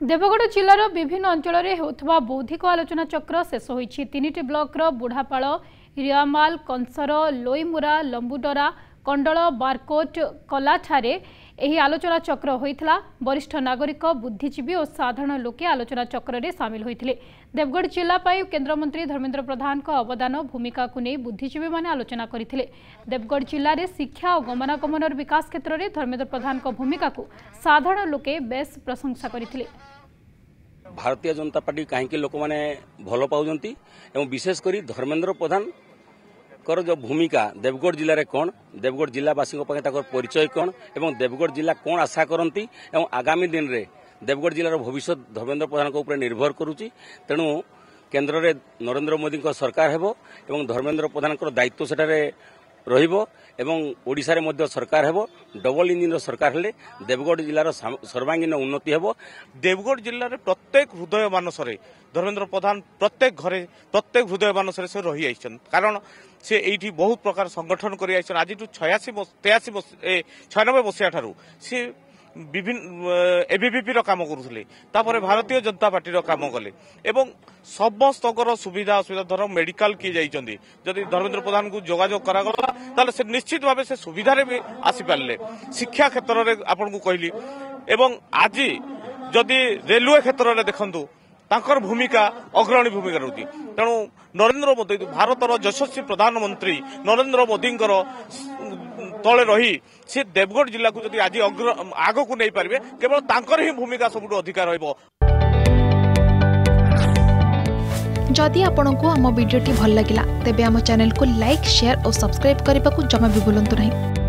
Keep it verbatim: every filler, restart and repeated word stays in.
देवगढ़ जिलार विभिन्न अंचल में होता बौद्धिक आलोचना चक्र शेष होती तीन ब्लॉकर बुढ़ापाल रियामाल कंसर लोईमुरा लंबुडरा कंडल बारकोट कलाठारे यही आलोचना चक्र होता वरिष्ठ नागरिक बुद्धिजीवी और साधारण लोके आलोचना चक्र में सामिल होते देवगढ़ जिला केंद्रमंत्री धर्मेंद्र प्रधान का अवदान भूमिका को नहीं बुद्धिजीवी माने आलोचना करते देवगढ़ जिले में शिक्षा और गमनागमन विकास क्षेत्र में धर्मेंद्र प्रधान का भूमिका को साधारण लोके बेस प्रशंसा करते। भारतीय जनता पार्टी कहीं लोक मैंने भल पाँच विशेषकर धर्मेंद्र प्रधान कर जो भूमिका देवगढ़ जिले में कौन देवगढ़ जिलावासी परिचय कौन एवं देवगढ़ जिला कौन आशा करती एवं आगामी दिन में देवगढ़ जिलार भविष्य धर्मेंद्र प्रधान उपर निर्भर करुच्ची तेणु केन्द्र में नरेंद्र मोदी सरकार हेबो एवं धर्मेंद्र प्रधान दायित्व सेठारे रहिबो एवं ओडिशा रे मध्य सरकार हेबो डबल इंजिन सरकार हेले देवगढ़ जिलार सर्वांगीन उन्नति हेबो। देवगढ़ जिले में प्रत्येक हृदय मानसरे धर्मेंद्र प्रधान प्रत्येक घरे प्रत्येक हृदय मानसरे से रही आइछन कारण से एठी बहुत प्रकार संगठन करि आइछन आज छयासी तेयासी छयानबे मसीहा ठारू से विभिन्न एबीवीपी रो काम करुले तापर भारतीय जनता पार्टी रो काम कले एवं समस्त सुविधा असुविधा धर मेडिकल किए जाइछन्ती जदि धर्मेंद्र प्रधान को जोगाजोग करागला ताले से निश्चित भाव से सुविधा रे भी आसी पारले शिक्षा क्षेत्र रे आपन को कहली एवं आज जदि रेलवे क्षेत्र रे देखंतु तांकर भूमिका अग्रणी भूमिका रहती तेणु नरेंद्र मोदी भारतर यशस्वी प्रधानमंत्री नरेंद्र मोदी तले रही से देवगढ़ जिला को जदि आज आग को नहीं पारे केवल तांकर ही भूमिका सबुठ अधिकार रहिबो। जदि आपंक आम भिडी भल लगा तेब आम चैनल को लाइक शेयर और सब्सक्राइब करने को जमा भी भूलु नहीं।